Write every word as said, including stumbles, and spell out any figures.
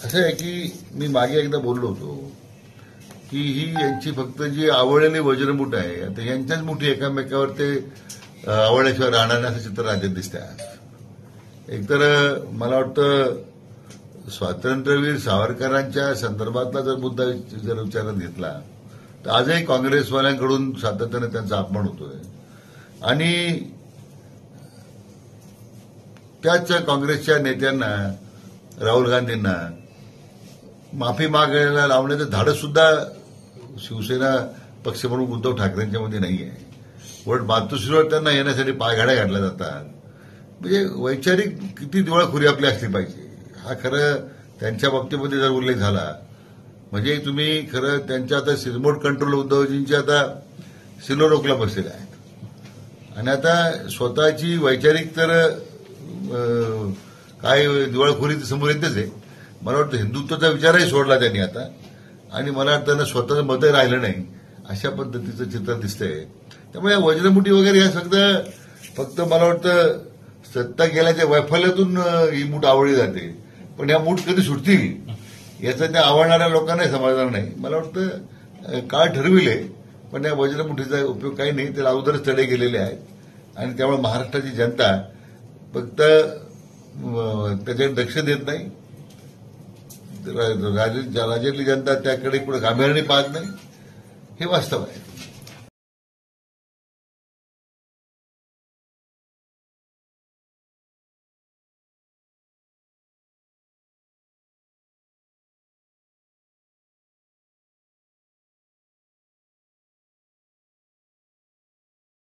असं आहे की मी मागे एकदा बोललो होतो की ही यांची फक्त जी आवळलेली वज्रमुठ आहे आता यांच्याच मुठी एकामेकावर ते आवळल्याशिवाय राहणार नाही असं चित्र राज्यात दिसतंय आज. एकतर मला वाटतं स्वातंत्र्यवीर सावरकरांच्या संदर्भातला जर मुद्दा जर विचारात घेतला तर आजही काँग्रेसवाल्यांकडून सातत्याने त्यांचा अपमान होतोय आणि त्याच काँग्रेसच्या नेत्यांना राहुल गांधींना माफी मागायला लावण्याचं धाडस सुद्धा शिवसेना पक्षप्रमुख उद्धव ठाकरेंच्यामध्ये नाही आहे. उलट मातोश्रीवर त्यांना येण्यासाठी पायघाड्या घातल्या जातात. म्हणजे वैचारिक किती दिवाळखोरी आपली असली पाहिजे हा खरं त्यांच्या बाबतीमध्ये जर उल्लेख झाला म्हणजे तुम्ही खरं त्यांच्या आता रिमोट कंट्रोल उद्धवजींच्या आता सिलो रोकला बसलेले आहेत आणि आता स्वतःची वैचारिक तर काय दिवाळखोरी समोर येतेच आहे. मला वाटतं हिंदुत्वाचा विचारही सोडला त्यांनी आता आणि मला वाटतं स्वतःचं मतही राहिलं नाही अशा पद्धतीचं चित्र दिसतंय. त्यामुळे वज्रमुठी वगैरे ह्या सगळं फक्त मला वाटतं सत्ता गेल्याच्या वैफल्यातून ही मूठ आवडली जाते पण ह्या मूठ कधी सुटतील याचं त्या आवडणाऱ्या लोकांनाही समजणार नाही. मला वाटतं काळ ठरविले पण या वज्रमुठीचा उपयोग काही नाही. त्याला अगोदरच तडे गेलेले आहेत आणि त्यामुळे महाराष्ट्राची जनता फक्त त्याच्याकडे लक्ष देत नाही. राज्यातली जनता त्याकडे कुठे गांभीर्याने पाहत नाही हे वास्तव आहे.